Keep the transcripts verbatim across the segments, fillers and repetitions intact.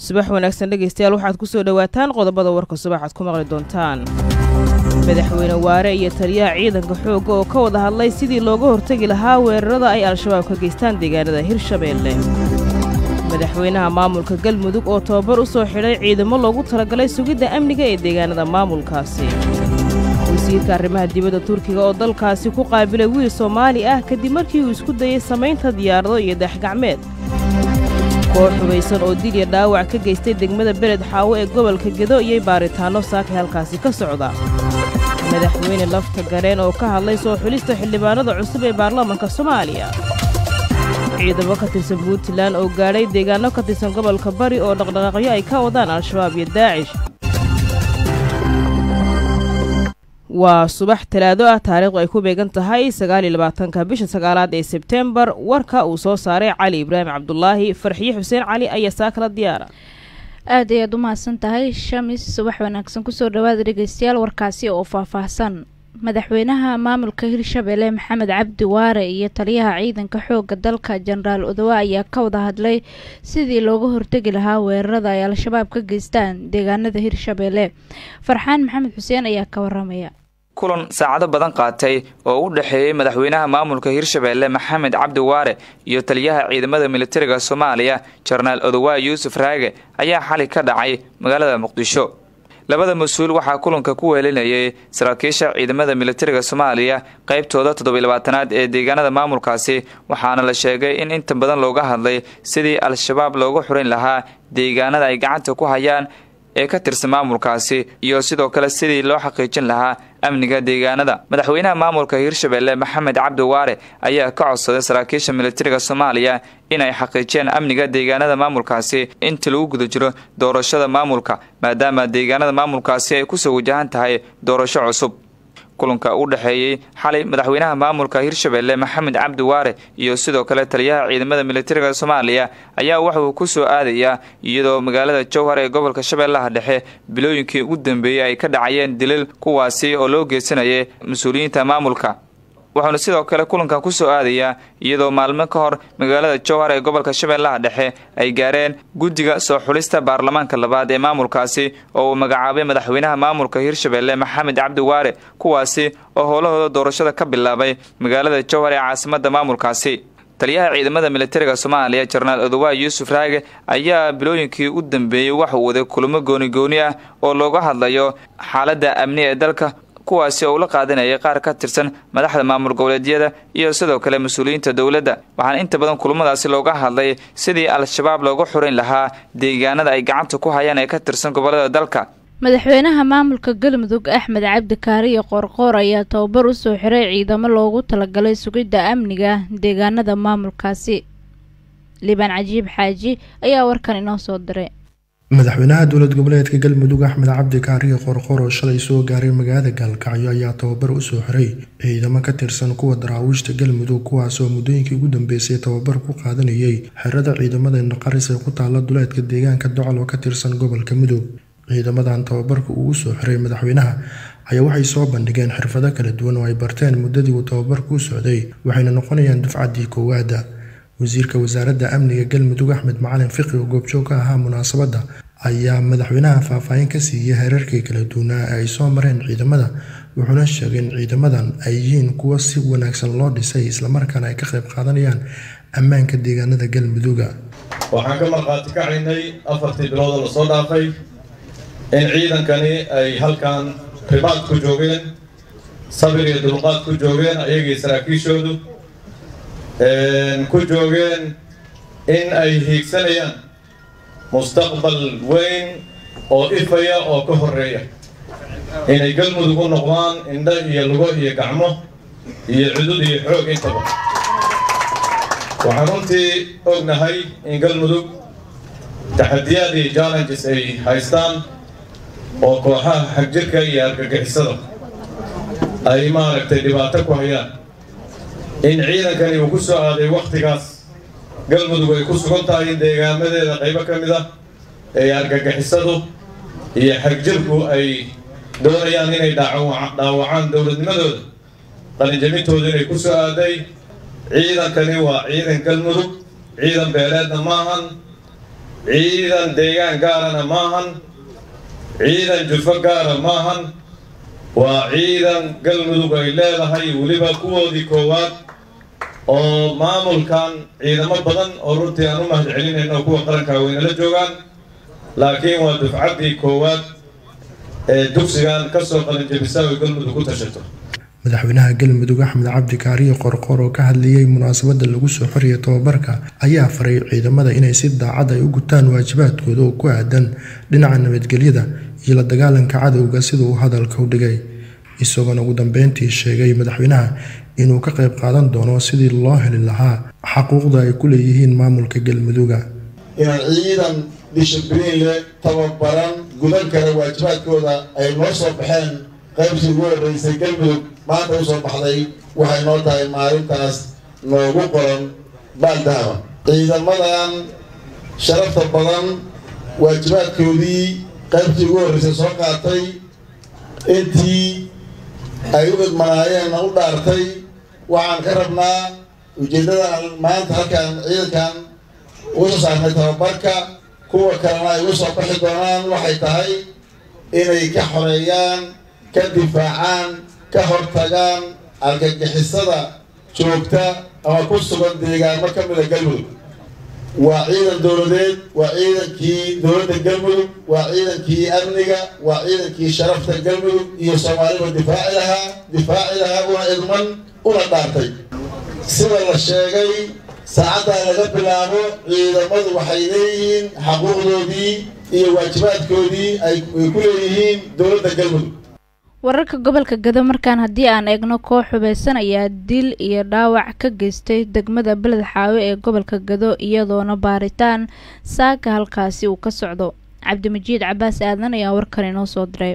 subax wanaagsan dhageystayaal waxaad ku soo dhawaataan qodobada warka subaxaad ku maqli doontaan madaxweyne waare iyo taliyaha ciidanka xoogga oo ka wada hadlay sidii looga hortagi lahaa weerarada ay al-shabaab ka geystaan deegaanada Hirshabeelle madaxweynaha maamulka Galmudug oo tababar u soo xidhay ciidamo loogu talagalay sugidda amniga ee deegaanada maamulkaasi wasiirka arrimaha dibadda Turkiga oo dalkaasi ku qaabilay wiil Soomaali ah kadib markii uu isku dayay samaynta diyaarado iyo dayax-gacmeed koox hubaysan oo dil iyo dhaawac ka geystay degmada Beled Xaawo ee gobolka Gedo iyo baaritaano saaka halkaasi ka socda madaxweyne lafta gareen oo ka hadlay soo xulista xildhibaanada cusub ee baarlamaanka Soomaaliya ciidamo ka tirsan Puntland oo gaaray deegaano ka tirsan gobolka Bari oo dhaqdhaqaaqyo ay ka wadaan al-shabaab iyo Daacish waa subax talaado ah taariikhdu ay ku beegan tahay sagaal iyo labaatanka bisha sagaalaad ee Sebtembar warka uu soo saaray Cali Ibraahim Cabdullaahi Farxiye Xuseen Cali ayaa saakala diyaara aad ayaad u mahadsan tahay Shamis subax wanaagsan ku soo dhawaada dhageystayaal warkaasi oo faahfaahsan madaxweynaha maamulka Hirshabeelle Maxamed Cabdi Waare iyo taliyaha ciidanka xoogga dalka Generaal Odawa ayaa ka wada hadlay sidii looga hortagi lahaa weerarada ay al-shabaab ka geystaan deegaanada Hirshabeelle Farxaan Maxamed Xuseen ayaa ka waramaya kulan saacado badan qaatay oo u dhaxeeyay madaxweynaha maamulka Hirshabeelle Maxamed Cabdi Waare iyo taliyaha ciidamada militariga Soomaaliya Generaal Odawa Yuusuf Raage ayaa xalay ka dhacay magaalada Muqdisho labada mas'uul waxa kulanka ku weelinayay saraakiisha ciidamada militariga Soomaaliya qaybtooda toddoba iyo labaatanaad ee deegaanada maamulkaasi waxaana la sheegay in inta badan looga hadlay sidii al-shabaab looga xurin lahaa deegaanada ay gacanta ku hayaan ee ka tirsan maamulkaasi iyo sidoo kale sidii loo xaqiijin lahaa amniga deegaanada madaxweynaha maamulka Hirshabeelle Maxamed Cabdi Waare ayaa ka codsaday saraakiisha militariga Soomaaliya inay xaqiijiyaan amniga deegaanada maamulkaasi inta lagu guda jiro doorashada maamulka maadaama deegaanada maamulkaasi ay ku soo wajahan tahay doorasho cusub kulanka u dhaxeeyay xalay madaxweynaha maamulka Hirshabeelle Maxamed Cabdi Waare iyo sidoo kale taliyaha ciidamada militariga Soomaaliya ayaa waxa uu ku soo aadaya iyadoo magaalada Jowhar ee gobolka Shabeellaha Dhexe bilooyinkii ugu dambeeyay ay ka dhacayeen dilal kuwaasi oo loo geysanayay mas'uuliyiinta maamulka waxaana sidoo kale kulankan ku soo aadaya iyadoo maalmo ka hor magaalada Jowhar ee gobolka Shabeellaha Dhexe ay gaareen guddiga soo xulista baarlamaanka labaad ee maamulkaasi oo uu magacaabay madaxweynaha maamulka Hirshabeelle Maxamed Cabdi Waare kuwaasi oo howlahooda doorashada ka bilaabay magaalada Jowhar ee caasimadda maamulkaasi taliyaha ciidamada militariga Soomaaliya Generaal Odawa Yuusuf Raage ayaa bilooyinkii u dambeeyay wax uu waday kulamo gooni gooni ah oo looga hadlayo xaaladda amni ee dalka kuwaasi oo la qaadanayay qaar ka tirsan madaxda maamul goboleedyada iyo sidoo kale mas'uuliyiinta dawladda waxaan inta badan kulamadaasi looga hadlay sidii al-shabaab looga xurin lahaa deegaanada ay gacanta ku hayaan ee ka tirsan gobolada dalka madaxweynaha maamulka Galmudug Axmed Cabdi Kaariye Qorqor ayaa tababar u soo xiray ciidamo loogu talagalay sugidda amniga deegaanada maamulkaasi Liban Cajiib Xaaji ayaa warkan inoo soo diray madaxweynaha dowlad goboleedka Galmudug Axmed Cabdi Kaariye Qorqor oo shalay soo gaaray magaalada Gaalkacyo ayaa tababar u soo xiray ciidamo ka tirsan kuwa daraawiishta Galmudug kuwaas oo muddooyinkii ugu dambeysay tababar ku qaadanayay xerada ciidamada Naqaris ee ku taala duleedka deegaanka Docal oo ka tirsan gobolka Mudug ciidamadan tababarka uu soo xiray madaxweynaha ayaa waxay soo bandhigeen xirfado kala duwan oo ay barteen muddadii uu tababarku u socday waxayna noqonayaan dufcadii koowaad wasiirka wasaaradda amniga Galmudug Axmed Macalin Fiqi oo goobjoog ka ahaa munaasabadda ayaa madaxweynaha faahfaahin ka siiyay heerarkii kala duwanaa ay soo mareen ciidamada wuxuuna sheegay in ciidamadan ay yihiin kuwa si wanaagsan loo dhisay isla markaana ay ka qayb qaadanayaan ammaanka deegaanada Galmudug waxaan ka marqaati kacaynay afartii bilood oo soo dhaafay in ciidankani ay halkan ribaad ku joogeen sabir iyo dulqaad ku joogeen ayagii saraakiishoodu ku joogeen in ay hiigsanayaan mustaqbal weyn oo ifaya oo ka horeeya inay Galmudug u noqdaan indha iyo lugo iyo gacmo iyo cudud iyo xoog intaba waxaan runtii ognahay in Galmudug taxadiyaad iyo challenges ay haystaan oo kooxaha xagjirka iyo argagixisada ay maaragtay dhibaato ku hayaan in ciidankani uu ku soo aaday waqtigaas Galmudug ay ku sugan tahay deegaamadeeda qaybo ka mid ah ee argagixisadu iyo xagjirku ay doonayaan inay dhaawacaan dowladnimadooda qalinjabintooda inay ku soo aaday ciidankani waa ciidan Galmudug ciidan beeleedna maahan ciidan deegaan gaarana maahan ciidan jufo gaara maahan waa ciidan galmudug ay leedahay weliba kuwoodii koowaad oo maamulkan ciidamo badan oo runtii aan u mahad celinayno kuwa qaranka weynala joogaan laakiin waa dufcaddii koowaad ee dugsigan ka soo qalinjabisa oo galmudug ku tashato madaxweynaha galmudug axmed cabdi kaariye qorqor oo ka hadlayay munaasabada lagu soo xiriyay tababarka ayaa faray ciidamada inay si daacad ay u gutaan waajibaadkooda oo ku aadan dhinaca nabadgelyada iyo la dagaalanka cadowga sida uu hadalka u dhigay isagoona ugu dambeyntii sheegay madaxweynaha inuu ka qayb qaadan doono sidii loo heli lahaa xaquuqda ay ku leeyihiin maamulka galmuduga inaan ciidan dishibliin leh tababaran gudan kara waajibaadkooda ay noo soo baxeen qaybtii ugu horreysay galmudug maanta u soo baxday waxay noo tahay maalintaas noogu qoran baaldahaba ciidamadan sharafta badan waajibaadkoodii qaybtii ugu horreysay soo qaatay intii ay u idmanaayeenna u dhaartay waxaan ka rabnaa ujeeddadaan maanta halkaan ciidankan ugu soo saarnay tababarka kuwa kalena ay ugu soo baxi doonaan waxay tahay inay ka xoreeyaan ka difaacaan ka hortagaan argagixisada joogta ama ku sugan deegaano ka mida galmudug waa ciidan dowladeed waa ciidankii dowladda galmudug waa ciidankii amniga waa ciidankii sharafta galmudug iyo soomaaliba difaaci lahaa difaaci lahaa una idman una dhaartay sida la sheegay saacaddaa laga bilaabo ciidamadu waxay leeyihiin xaquuqdoodii iyo waajibaadkoodii ay ku leeyihiin dowladda galmudug wararka gobolka Gado markaan haddii aan eegno koox hubeysan ayaa dil iyo dhaawac ka geystay degmada Beled Xaawe ee gobolka Gado iyadoona baaritaan saaka halkaasi uu ka socdo Cabdimajiid Cabaas aadan ayaa warkan inoo soo diray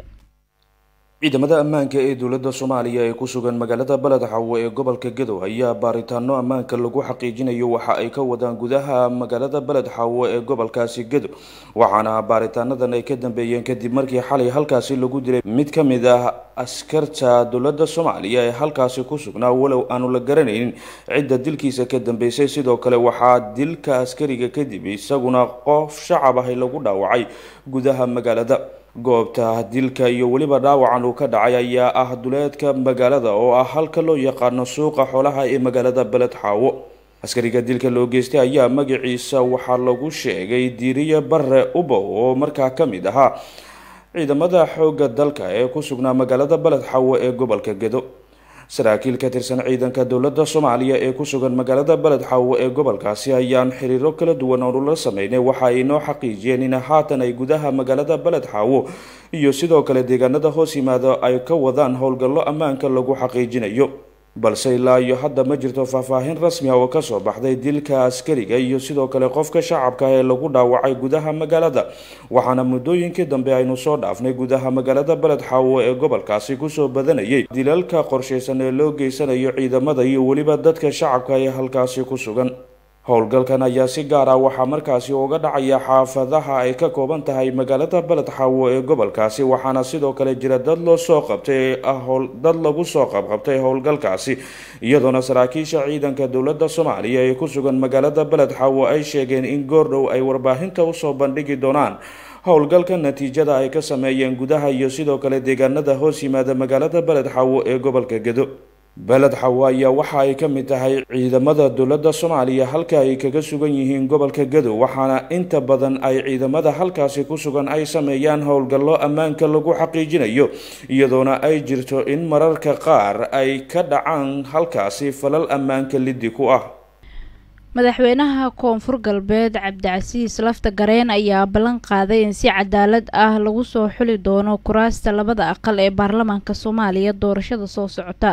ciidamada ammaanka ee dowladda Soomaaliya ee ku sugan magaalada Beled Xaawe ee gobolka Gado ayaa baaritaano ammaanka lagu xaqiijinayo waxa ay ka wadaan gudaha magaalada Beled Xaawe ee gobolkaasi Gado waxaana baaritaanadan ay ka dambeeyeen kadib markii xalay halkaasi lagu dilay mid ka mid ah askarta dowladda Soomaaliya ee halkaasi ku sugnaa walow aanu la garanaynin cidda dilkiisa ka dambeysay sidoo kale waxaa dilka askariga kadib isaguna qof shacab ah lagu dhaawacay gudaha magaalada goobta dilka iyo waliba dhaawacan uu ka dhacay ayaa ah duleedka magaalada oo ah halka loo yaqaano suuqa xoolaha ee magaalada Beled Xaawe askariga dilka loo geystay ayaa magaciisa waxaa lagu sheegay Diiriye Barre Ubo oo markaa ka mid ahaa ciidamada xoogga dalka ee ku sugnaa magaalada Beled Xaawe ee gobolka Gado saraakiil ka tirsan ciidanka dowladda Soomaaliya ee ku sugan magaalada Beled Xaawe ee gobolkaasi ayaan xiriiro kala duwan oo la sameeyay waxa ay noo xaqiijiyeen in haatan ay gudaha magaalada Beled Xaawe iyo sidoo kale deegaanada hoos yimaada ay ka wadaan howlgallo ammaanka lagu xaqiijinayo balse ilaa iyo hadda ma jirto faahfaahin rasmi ah oo ka soo baxday dilka askariga iyo sidoo kale qofka shacabka ee lagu dhaawacay gudaha magaalada waxaana muddooyinkii dambe aynu soo dhaafnay gudaha magaalada Beled Xaawe ee gobolkaasi ku soo badanayay dilalka qorsheysan ee loo geysanayo ciidamada iyo waliba dadka shacabka ee halkaasi ku sugan howlgalkan ayaa si gaar ah waxaa markaasi uga dhacaya xaafadaha ay ka kooban tahay magaalada Beled Xaawe ee gobolkaasi waxaana sidoo kale jira dad loo soo qabtay howl dad lagu soo qabqabtay howlgalkaasi iyadoona saraakiisha ciidanka dowladda Soomaaliya ee ku sugan magaalada Beled Xaawe ay sheegeen in goordhow ay warbaahinta u soo bandhigi doonaan howlgalka natiijada ay ka sameeyeen gudaha iyo sidoo kale deegaanada hoos yimaada magaalada Beled Xaawe ee gobolka Gado Beled Xaawe ayaa waxa ay ka mid tahay ciidamada dowladda Soomaaliya halka ay kaga sugan yihiin gobolka Gado waxaana inta badan ay ciidamada halkaasi ku sugan ay sameeyaan howlgallo ammaanka lagu xaqiijinayo iyadoona ay jirto in mararka qaar ay ka dhacaan halkaasi falal ammaanka liddi ku ah madaxweynaha koonfur galbeed Cabdicasiis Lafta Gareen ayaa ballan qaaday in si cadaalad ah lagu soo xuli doono kuraasta labada aqal ee baarlamaanka Soomaaliya doorashada soo socota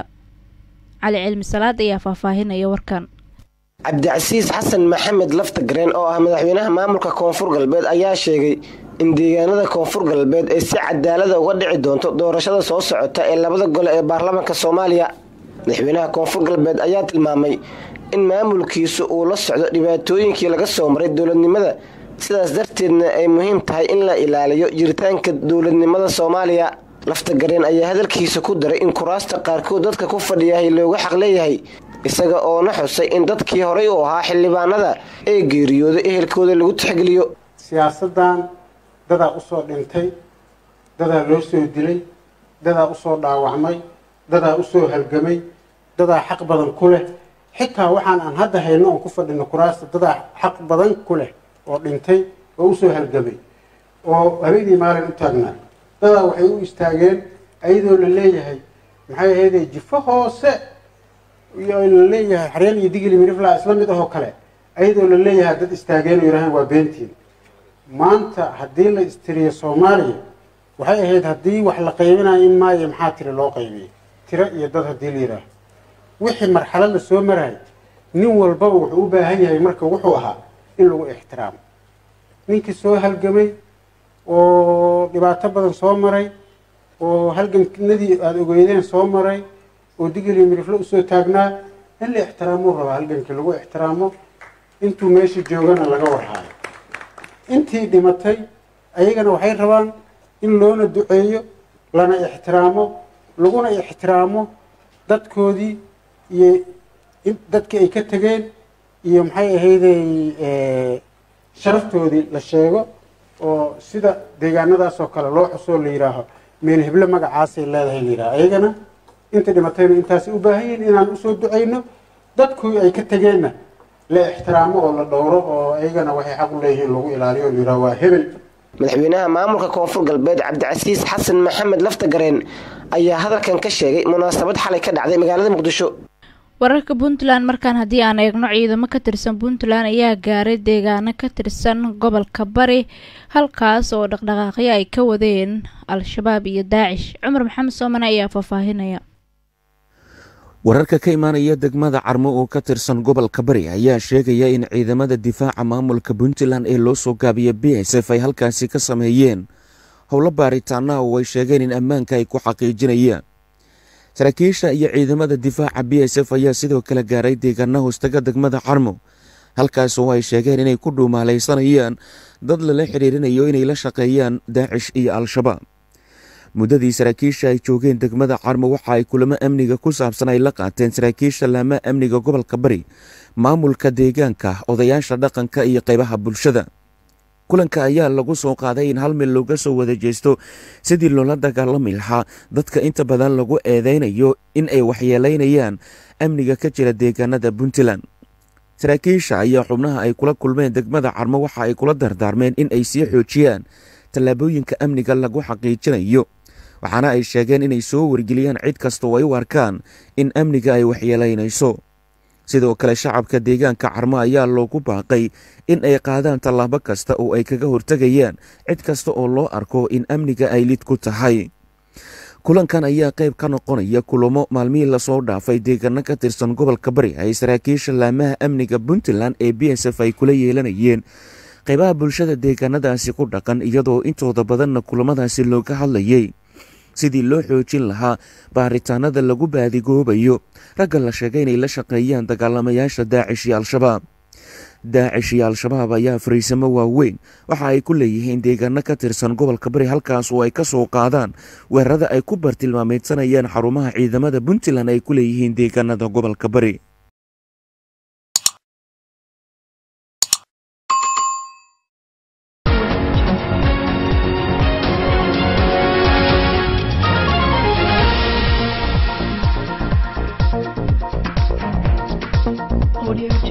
علي علم salaad ayaa faahfaahinaya warkan Cabdicasiis Xasan Maxamed Lafta Gareen oo ah madaxweynaha maamulka koonfur galbeed ayaa sheegay in deegaanada koonfur galbeed ay si cadaalad ah uga dhici doonto doorashada soo socota ee labada gole ee baarlamaanka Soomaaliya madaxweynaha koonfur galbeed ayaa tilmaamay in maamulkiisu uu la socdo dhibaatooyinkii laga soo maray dowladnimada sidaas darteedna ay muhiim tahay in la ilaaliyo jiritaanka dowladnimada Soomaaliya Lafta Gareen ayaa hadalkiisa ku daray in kuraasta qaarkood dadka ku fadhiyahay looga xaq leeyahay isaga oo na xusay in dadkii horay u ahaa xildhibaanada ee geeriyooday ehelkooda lagu tixgeliyo siyaasaddan dadaa usoo dhintay, dadaa loo soo dilay, dadaa usoo dhaawacmay, dadaa usoo halgamay, dadaa xaq badan ku leh. xitaa waxaan aan hadda hayno oon ku fadhino kuraasta dadaa xaq badan ku leh oo dhintay oo usoo halgamay oo habeenii maalin u taagnaa. dadaa waxay u istaageen ayadoo la leeyahay maxay ahaydee jifo hoose iyo la leeyahay xareen iyo digili miriflaa isla mid ahoo kale, ayadoo la leeyahay dad istaageen oo yidhahaan waa beentiin. maanta haddii la istiriyo soomaaliya waxay ahayd haddii wax la qaybinayo in maayo maxaa tiri loo qaybiyey tiro iyo dad haddii la yidhaaho wixii marxalad la soo marahay nin walbaba wuxuu u baahan yahay marka wuxuu ahaa in lagu ixtiraamo. ninkii soo halgamay oo dhibaato badan soo maray oo halganadii aada ogeydeen soo maray oo digili miriflo usoo taagnaa in la ixtiraamuu rabaa. halgankii lagu ixtiraamo, intuu meesha joogana laga warhaayo. intii dhimatay ayagana waxay rabaan in loona duceeyo, lana ixtiraamo, laguna ixtiraamo dadkoodii iyo dadkii ay ka tageen iyo maxay ahayday sharaftoodii la sheego oo sida deegaanadaas oo kale loo xusoo la yidhaaho meel heblo magacaasay leedahay la yidhaha. ayagana inta dhimatayna intaasay u baahan yihiin inaan usoo ducayno, dadkii ay ka tageenna la ixtiraamo oo la dhowro oo ayagana waxay xaq u leeyihiin lagu ilaaliyo oo la yidhaha waa hebel. madaxweynaha maamulka koonfur galbeed cabdicasiis xasan maxamed laftagareen ayaa hadalkan ka sheegay munaasabad xalay ka dhacday magaalada muqdisho. wararka puntland markaan haddii aan eegno ciidamo ka tirsan puntland ayaa gaaray deegaano ka tirsan gobolka bari halkaas oo dhaqdhaqaaqyo ay ka wadeen al-shabaab iyo daacish. cumar maxamed soomane ayaa faahfaahinaya. wararka ka imaanaya degmada carmo oo ka tirsan gobolka bari ayaa sheegaya in ciidamada difaaca maamulka puntland ee loo soo gaabiya b s f ay halkaasi ka sameeyeen howlo baaritaana oo ay sheegeen in ammaanka ay ku xaqiijinayaan. saraakiisha iyo ciidamada difaaca b s f ayaa sidoo kale gaaray deegaana hoostaga degmada carmo, halkaas oo ay sheegeen inay ku dhuumaalaysanayaan dad lala xiriirinayo inay la shaqeeyaan daacish iyo al-shabaab. muddadii saraakiisha ay joogeen degmada carmo waxa ay kulamo amniga ku saabsan ay la qaateen saraakiisha laamaha amniga gobolka bari, maamulka deegaanka, odayaasha dhaqanka iyo qaybaha bulshada. kulanka ayaa lagu soo qaaday in hal mil looga soo wada jeesto sidii loola dagaalami lahaa dadka inta badan lagu eedeynayo in ay waxyeelaynayaan amniga ka jira deegaanada puntland. saraakiisha ayaa xubnaha ay kula kulmeen degmada carmo waxa ay kula dardaarmeen in ay sii xoojiyaan tallaabooyinka amniga lagu xaqiijinayo, waxaana ay sheegeen inay soo wargeliyaan cid kasta oo ay u arkaan in amniga ay waxyeelaynayso. sidoo kale shacabka deegaanka carmo ayaa loogu baaqay in ay qaadaan tallaabo kasta oo ay kaga hortegayaan cid kasta oo loo arko in amniga ay lid ku tahay. kulankan ayaa qayb ka noqonaya kulamo maalmihii lasoo dhaafay deegaano ka tirsan gobolka bari ay saraakiisha laamaha amniga puntland ee b s f ay kula yeelanayeen qaybaha bulshada deegaanadaasi ku dhaqan, iyadoo intooda badanna kulamadaasi looga hadlayay sidii loo xoojin lahaa baaritaanada lagu baadigoobayo ragga la sheegay inay la shaqeeyaan dagaalamayaasha daacish iyo al-shabaab. daacish iyo al-shabaab ayaa fariisamo waaweyn waxa ay ku leeyihiin deegaano ka tirsan gobolka bari, halkaas oo ay ka soo qaadaan weerarada ay ku bartilmaameedsanayaan xarumaha ciidamada puntland ay ku leeyihiin deegaanada gobolka bari. Audio